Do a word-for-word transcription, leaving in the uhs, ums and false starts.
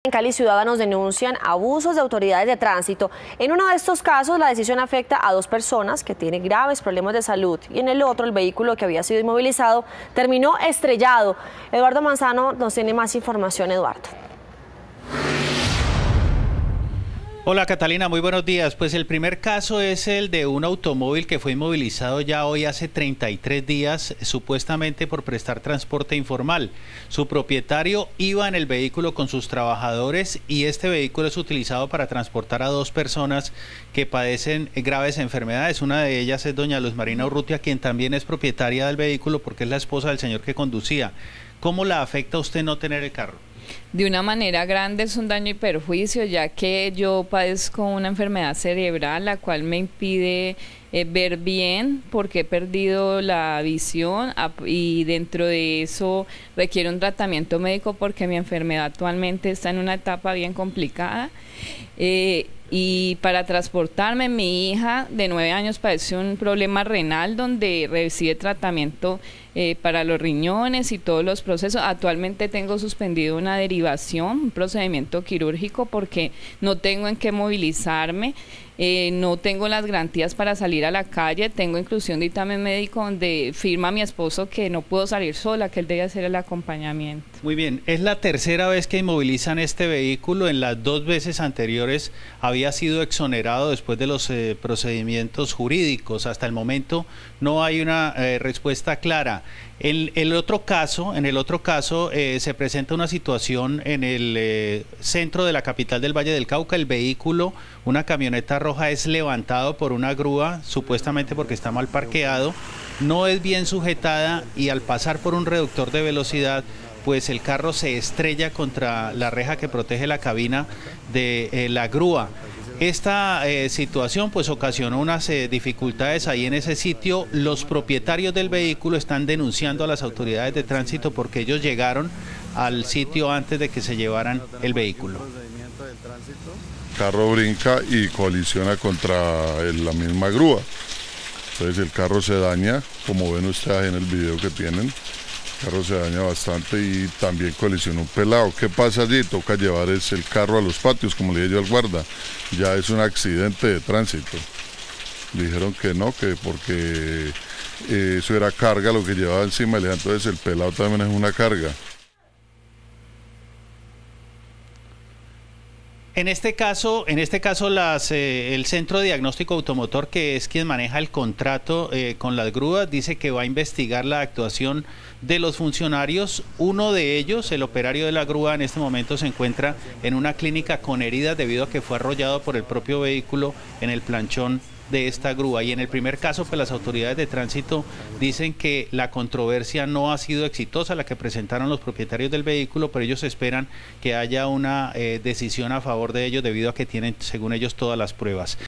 En Cali, ciudadanos denuncian abusos de autoridades de tránsito. En uno de estos casos, la decisión afecta a dos personas que tienen graves problemas de salud y en el otro, el vehículo que había sido inmovilizado terminó estrellado. Eduardo Manzano nos tiene más información. Eduardo. Hola Catalina, muy buenos días. Pues el primer caso es el de un automóvil que fue inmovilizado ya hoy hace treinta y tres días, supuestamente por prestar transporte informal. Su propietario iba en el vehículo con sus trabajadores y este vehículo es utilizado para transportar a dos personas que padecen graves enfermedades. Una de ellas es doña Luz Marina Urrutia, quien también es propietaria del vehículo porque es la esposa del señor que conducía. ¿Cómo la afecta a usted no tener el carro? De una manera grande, es un daño y perjuicio, ya que yo padezco una enfermedad cerebral, la cual me impide eh, ver bien porque he perdido la visión y dentro de eso requiere un tratamiento médico porque mi enfermedad actualmente está en una etapa bien complicada. Eh, y para transportarme, mi hija de nueve años padece un problema renal donde recibe tratamiento eh, para los riñones y todos los procesos. Actualmente tengo suspendido una derivación, un procedimiento quirúrgico porque no tengo en qué movilizarme, eh, no tengo las garantías para salir a la calle, tengo inclusive un dictamen médico donde firma mi esposo que no puedo salir sola, que él debe hacer el acompañamiento. Muy bien, es la tercera vez que inmovilizan este vehículo. En las dos veces anteriores había sido exonerado después de los eh, procedimientos jurídicos. Hasta el momento no hay una eh, respuesta clara. En el otro caso, en el otro caso eh, se presenta una situación en el eh, centro de la capital del Valle del Cauca. El vehículo, una camioneta roja, es levantado por una grúa, supuestamente porque está mal parqueado, no es bien sujetada y al pasar por un reductor de velocidad, pues el carro se estrella contra la reja que protege la cabina de eh, la grúa. Esta eh, situación pues ocasionó unas eh, dificultades ahí en ese sitio. Los propietarios del vehículo están denunciando a las autoridades de tránsito porque ellos llegaron al sitio antes de que se llevaran el vehículo. El carro brinca y colisiona contra el, la misma grúa. Entonces el carro se daña, como ven ustedes en el video que tienen. El carro se daña bastante y también colisionó un pelado. ¿Qué pasa allí? Toca llevar ese, el carro a los patios, como le dije yo al guarda. Ya es un accidente de tránsito. Dijeron que no, que porque eh, eso era carga lo que llevaba encima. Le dije, entonces el pelado también es una carga. En este caso, en este caso las, eh, el Centro de Diagnóstico Automotor, que es quien maneja el contrato eh, con las grúas, dice que va a investigar la actuación de los funcionarios. Uno de ellos, el operario de la grúa, en este momento se encuentra en una clínica con heridas debido a que fue arrollado por el propio vehículo en el planchón de esta grúa. Y en el primer caso, pues las autoridades de tránsito dicen que la controversia no ha sido exitosa, la que presentaron los propietarios del vehículo, pero ellos esperan que haya una eh, decisión a favor de ellos debido a que tienen, según ellos, todas las pruebas.